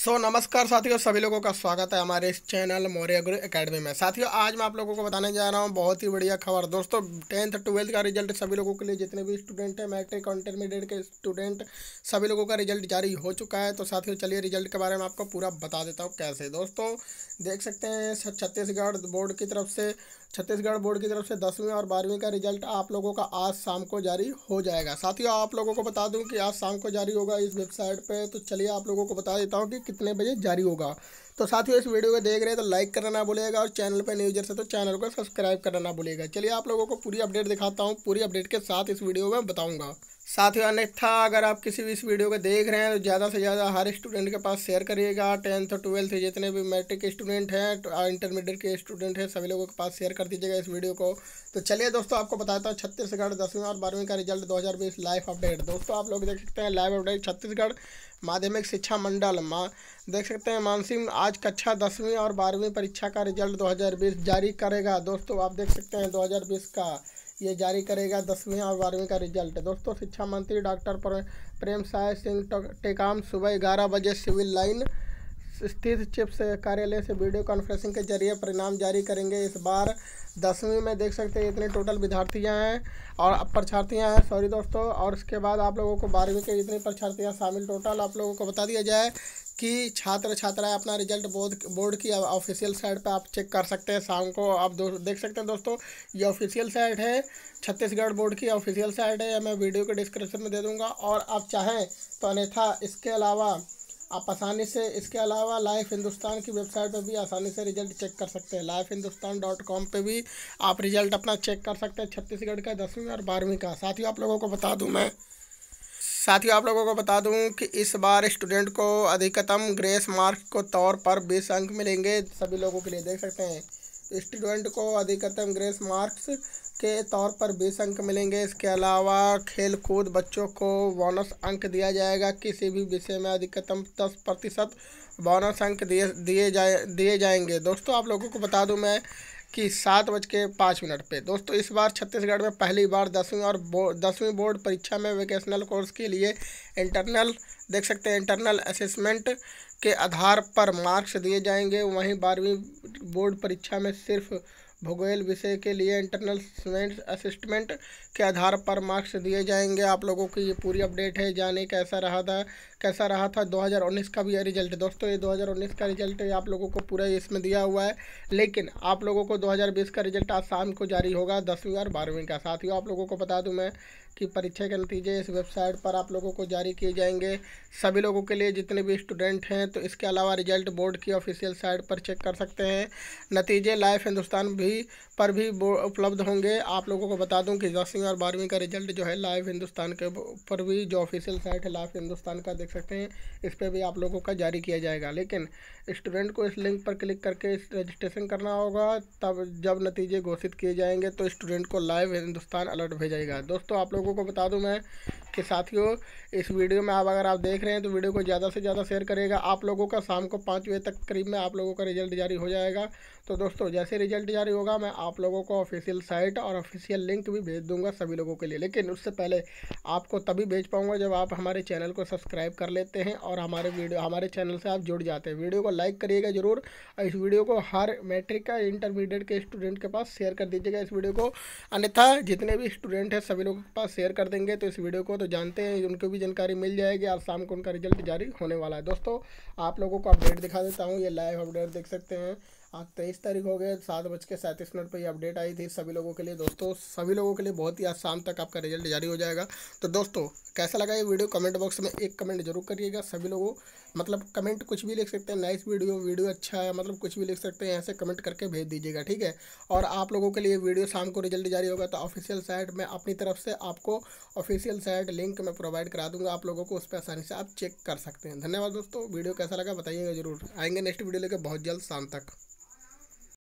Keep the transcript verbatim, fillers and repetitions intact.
सो नमस्कार साथियों, सभी लोगों का स्वागत है हमारे इस चैनल मौर्य गुरु एकेडमी में। साथियों, आज मैं आप लोगों को बताने जा रहा हूं बहुत ही बढ़िया खबर। दोस्तों, टेंथ ट्वेल्थ का रिजल्ट सभी लोगों के लिए, जितने भी स्टूडेंट हैं, मैट्रिक और इंटरमीडिएट के स्टूडेंट, सभी लोगों का रिजल्ट जारी हो चुका है। तो साथियों, चलिए रिजल्ट के बारे में आपको पूरा बता देता हूँ कैसे। दोस्तों, देख सकते हैं छत्तीसगढ़ बोर्ड की तरफ से छत्तीसगढ़ बोर्ड की तरफ से दसवीं और बारहवीं का रिजल्ट आप लोगों का आज शाम को जारी हो जाएगा। साथियों, आप लोगों को बता दूं कि आज शाम को जारी होगा इस वेबसाइट पे। तो चलिए आप लोगों को बता देता हूं कि कितने बजे जारी होगा। तो साथियों, इस वीडियो को देख रहे हैं तो लाइक करना ना भूलिएगा, और चैनल पे न्यू यूजर से तो चैनल को सब्सक्राइब करना ना भूलिएगा। चलिए आप लोगों को पूरी अपडेट दिखाता हूँ, पूरी अपडेट के साथ इस वीडियो में बताऊँगा। साथियों, अन्यथा अगर आप किसी भी इस वीडियो को देख रहे हैं तो ज़्यादा से ज़्यादा हर स्टूडेंट के पास शेयर करिएगा। टेंथ ट्वेल्थ जितने भी मैट्रिक के स्टूडेंट हैं, इंटरमीडिएट के स्टूडेंट हैं, सभी लोगों के पास शेयर कर दीजिएगा इस वीडियो को। तो चलिए दोस्तों, आपको बताता हूँ छत्तीसगढ़ दसवीं और बारहवीं का रिजल्ट दो हज़ार बीस लाइव अपडेट। दोस्तों, आप लोग देख सकते हैं लाइव अपडेट छत्तीसगढ़ माध्यमिक शिक्षा मंडल माँ देख सकते हैं मानसिंह आज कक्षा दसवीं और बारहवीं परीक्षा का रिजल्ट दो हज़ार बीस जारी करेगा। दोस्तों, आप देख सकते हैं दो हज़ार बीस का ये जारी करेगा दसवीं और बारहवीं का रिजल्ट। दोस्तों, शिक्षा मंत्री डॉक्टर प्रेम साय सिंह टेकाम सुबह ग्यारह बजे सिविल लाइन स्थित चिप्स कार्यालय से वीडियो कॉन्फ्रेंसिंग के जरिए परिणाम जारी करेंगे। इस बार दसवीं में देख सकते हैं इतने टोटल विद्यार्थियां हैं और परीक्षार्थियां हैं, सॉरी दोस्तों। और उसके बाद आप लोगों को बारहवीं के जितने परीक्षार्थियां शामिल टोटल आप लोगों को बता दिया जाए कि छात्र छात्राएं अपना रिजल्ट बोर्ड बोर्ड की ऑफिशियल साइट पे आप चेक कर सकते हैं। शाम को आप दो देख सकते हैं। दोस्तों, ये ऑफिशियल साइट है, छत्तीसगढ़ बोर्ड की ऑफिशियल साइट है। मैं वीडियो के डिस्क्रिप्शन में दे दूंगा, और आप चाहें तो अन्यथा इसके अलावा आप आसानी से इसके अलावा लाइव हिंदुस्तान की वेबसाइट पर भी आसानी से रिजल्ट चेक कर सकते हैं। लाइव हिंदुस्तान डॉट कॉम पर भी आप रिजल्ट अपना चेक कर सकते हैं छत्तीसगढ़ का दसवीं और बारहवीं का। साथियों, आप लोगों को बता दूं मैं साथियों आप लोगों को बता दूं कि इस बार स्टूडेंट को अधिकतम ग्रेस मार्क को तौर पर बीस अंक मिलेंगे सभी लोगों के लिए। देख सकते हैं स्टूडेंट को अधिकतम ग्रेस मार्क्स के तौर पर बीस अंक मिलेंगे। इसके अलावा खेल कूद बच्चों को बोनस अंक दिया जाएगा। किसी भी विषय में अधिकतम दस प्रतिशत बोनस अंक दिए दिए जाए दिए जाएंगे। दोस्तों, आप लोगों को बता दूं मैं कि सात बज के पाँच मिनट पे दोस्तों इस बार छत्तीसगढ़ में पहली बार दसवीं और बो, दसवीं बोर्ड परीक्षा में वोकेशनल कोर्स के लिए इंटरनल देख सकते हैं इंटरनल असेसमेंट के आधार पर मार्क्स दिए जाएंगे। वहीं बारहवीं बोर्ड परीक्षा में सिर्फ भूगोल विषय के लिए इंटरनल असेसमेंट के आधार पर मार्क्स दिए जाएंगे। आप लोगों की ये पूरी अपडेट है। जाने कैसा रहा था कैसा रहा था दो हज़ार उन्नीस का भी रिजल्ट। दोस्तों, ये दो हज़ार उन्नीस का रिजल्ट आप लोगों को पूरा इसमें दिया हुआ है, लेकिन आप लोगों को दो हज़ार बीस का रिजल्ट आज शाम को जारी होगा दसवीं और बारहवीं का। साथियों, आप लोगों को बता दूं मैं कि परीक्षा के नतीजे इस वेबसाइट पर आप लोगों को जारी किए जाएंगे सभी लोगों के लिए, जितने भी स्टूडेंट हैं। तो इसके अलावा रिजल्ट बोर्ड की ऑफिशियल साइट पर चेक कर सकते हैं। नतीजे लाइव हिंदुस्तान भी पर भी उपलब्ध होंगे। आप लोगों को बता दूं कि दसवीं और बारहवीं का रिजल्ट जो है लाइव हिंदुस्तान के पर भी, जो ऑफिशियल साइट है लाइव हिंदुस्तान का, देख सकते हैं इस पर भी आप लोगों का जारी किया जाएगा। लेकिन स्टूडेंट को इस लिंक पर क्लिक करके रजिस्ट्रेशन करना होगा, तब जब नतीजे घोषित किए जाएंगे तो स्टूडेंट को लाइव हिंदुस्तान अलर्ट भेजेगा। दोस्तों, आप लोगों को बता दूं मैं कि साथियों, इस वीडियो में आप अगर आप देख रहे हैं तो वीडियो को ज़्यादा से ज़्यादा शेयर करेगा। आप लोगों का शाम को पाँच बजे तक करीब में आप लोगों का रिजल्ट जारी हो जाएगा। तो दोस्तों, जैसे रिजल्ट जारी होगा मैं आप लोगों को ऑफिशियल साइट और ऑफिशियल लिंक भी भेज दूंगा सभी लोगों के लिए। लेकिन उससे पहले आपको तभी भेज पाऊंगा जब आप हमारे चैनल को सब्सक्राइब कर लेते हैं और हमारे वीडियो हमारे चैनल से आप जुड़ जाते हैं। वीडियो को लाइक करिएगा जरूर, और इस वीडियो को हर मैट्रिक का इंटरमीडिएट के स्टूडेंट के पास शेयर कर दीजिएगा इस वीडियो को। अन्यथा जितने भी स्टूडेंट हैं सभी लोगों के पास शेयर कर देंगे तो इस वीडियो को तो जानते हैं उनको भी जानकारी मिल जाएगी। आज शाम को उनका रिजल्ट जारी होने वाला है। दोस्तों, आप लोगों को अपडेट दिखा देता हूँ। ये लाइव अपडेट देख सकते हैं। आज तेईस तारीख हो गए, सात बज के सैंतीस मिनट पर ये अपडेट आई थी सभी लोगों के लिए। दोस्तों, सभी लोगों के लिए बहुत ही आज शाम तक आपका रिजल्ट जारी हो जाएगा। तो दोस्तों, कैसा लगा ये वीडियो कमेंट बॉक्स में एक कमेंट जरूर करिएगा सभी लोगों। मतलब कमेंट कुछ भी लिख सकते हैं, नाइस वीडियो, वीडियो अच्छा है, मतलब कुछ भी लिख सकते हैं, ऐसे कमेंट करके भेज दीजिएगा, ठीक है। और आप लोगों के लिए वीडियो शाम को रिजल्ट जारी होगा तो ऑफिशियल साइट में अपनी तरफ से आपको ऑफिशियल साइट लिंक मैं प्रोवाइड करा दूंगा। आप लोगों को उस पर आसानी से आप चेक कर सकते हैं। धन्यवाद दोस्तों, वीडियो कैसा लगा बताइएगा जरूर। आएंगे नेक्स्ट वीडियो लेकर बहुत जल्द शाम तक।